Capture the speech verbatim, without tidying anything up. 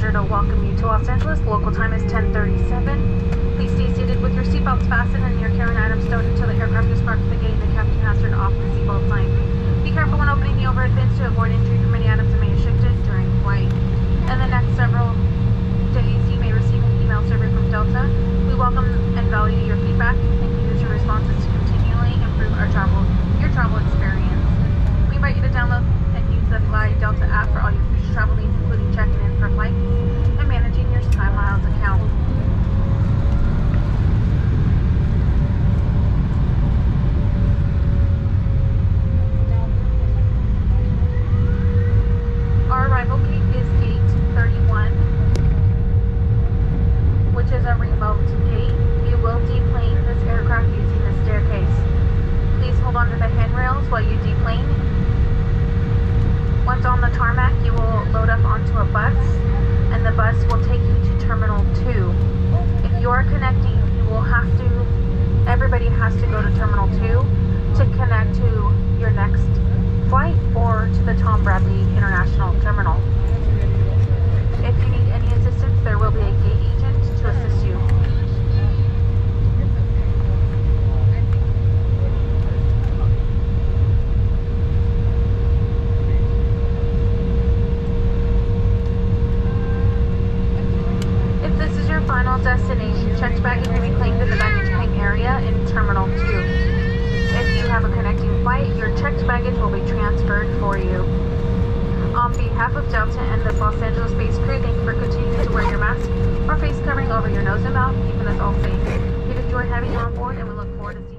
pleasure to welcome you to Los Angeles. The local time is ten thirty-seven. Please stay seated with your seatbelts fastened and your carry-on items stowed until the aircraft is parked at the gate and the captain has turned off the seatbelt sign. Be careful when opening the overhead bins to avoid injury from any items that may have shifted during flight. In the next several days, you may receive an email survey from Delta. We welcome and value your feedback and can use your responses to continually improve our travel, your travel experience. We invite you to download and use the Fly Delta app for all your future travel needs, including checking in for flights and managing your time miles account. Our arrival gate is gate thirty-one, which is a remote gate. You will deplane this aircraft using the staircase. Please hold on to the handrails while you deplane. Once on the tarmac, you will load up onto a bus, and the bus will take you to Terminal two. If you are connecting, you will have to, everybody has to go to Terminal two to connect to your next flight or to the Tom Bradley International Terminal. If you need any assistance, there will be a gate agent to assist you. If this is your final destination, checked baggage will be claimed in the baggage claim area in Terminal two. If you have a connecting flight, your checked baggage will be transferred for you. On behalf of Delta and the Los Angeles-based crew, thank you for continuing to wear your mask or face covering over your nose and mouth, keeping us all safe. We've enjoyed having you on board, and we look forward to seeing you.